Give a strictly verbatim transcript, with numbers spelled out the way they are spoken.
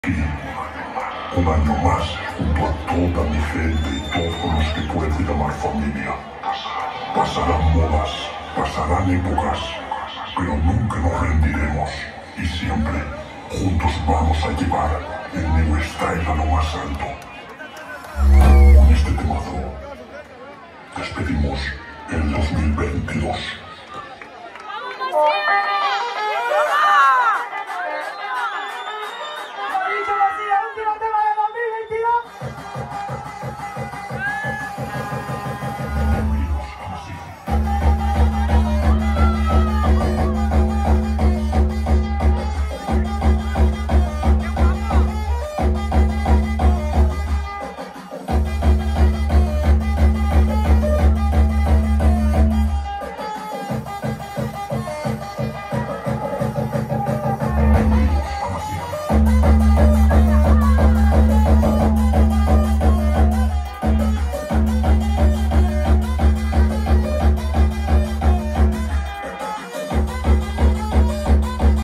Un año más, junto a toda mi gente y todos los que puedo llamar familia. Pasarán modas, pasarán épocas, pero nunca nos rendiremos y siempre juntos vamos a llevar el New Style a lo más alto. Con este temazo despedimos el dos mil veintidós. ¡Vamos, Masia!